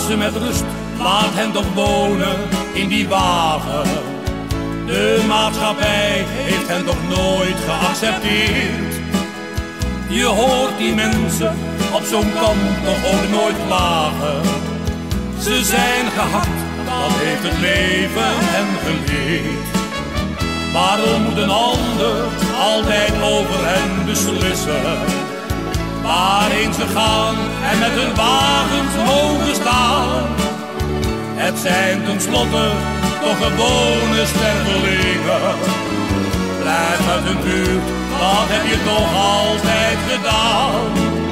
ze met rust, laat hen toch wonen in die wagen. De maatschappij heeft hen toch nooit geaccepteerd. Je hoort die mensen op zo'n kamp toch ook nooit klagen. Ze zijn gehakt, dat heeft het leven hen geleerd. Waarom moet een ander altijd over hen beslissen? Waarheen ze gaan en met hun wagens mogen staan. Het zijn tenslotte toch gewone stervelingen. Blijf uit hun buurt, dat heb je toch altijd gedaan.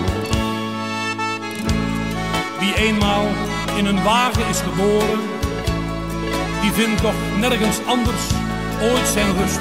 Wie eenmaal in een wagen is geboren, die vindt toch nergens anders ooit zijn rust.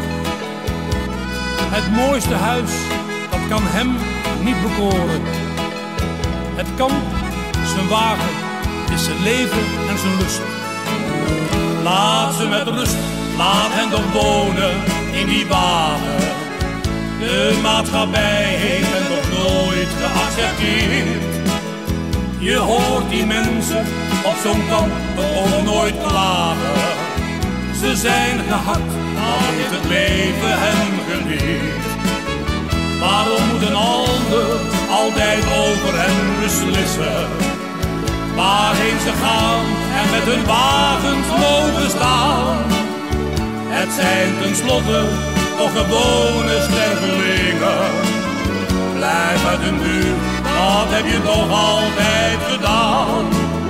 Het mooiste huis, dat kan hem niet bekoren. Het kamp, zijn wagen, is zijn leven en zijn lust. Laat ze met rust, laat hen toch wonen in die wagen. De maatschappij heeft hen toch nooit geaccepteerd. Je hoort die mensen op zo'n kamp toch ook nooit klagen. Ze zijn gehakt, dat heeft het leven hen geleerd. Waarom moet een ander altijd over hen beslissen? Waarheen ze gaan en met hun wagens mogen staan. Het zijn tenslotte toch gewone stervelingen. Blijf uit hun buurt, dat heb je toch altijd gedaan.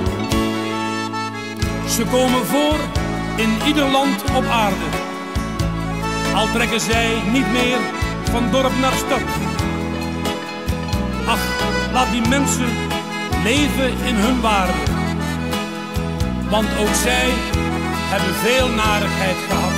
Ze komen voor in ieder land op aarde, al trekken zij niet meer van dorp naar stad. Ach, laat die mensen leven in hun waarde, want ook zij hebben veel narigheid gehad.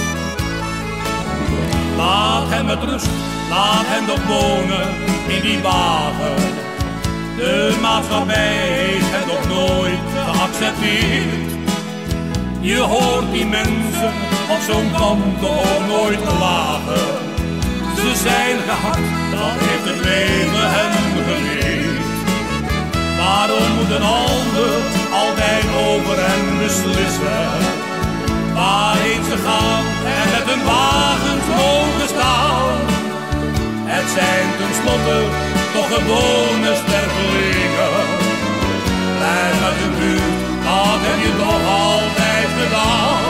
Laat hen met rust, laat hen toch wonen in die wagen. De maatschappij heeft hen toch nooit geaccepteerd. Je hoort die mensen op zo'n kamp toch ook nooit klagen. Ze zijn gehakt, dat heeft het leven hen geleerd. Waarom moet een ander altijd over hen beslissen? Waarheen ze gaan en met hun wagens mogen staan. Het zijn tenslotte toch gewone stervelingen. Blijf uit de buurt, dat heb je toch altijd gedaan.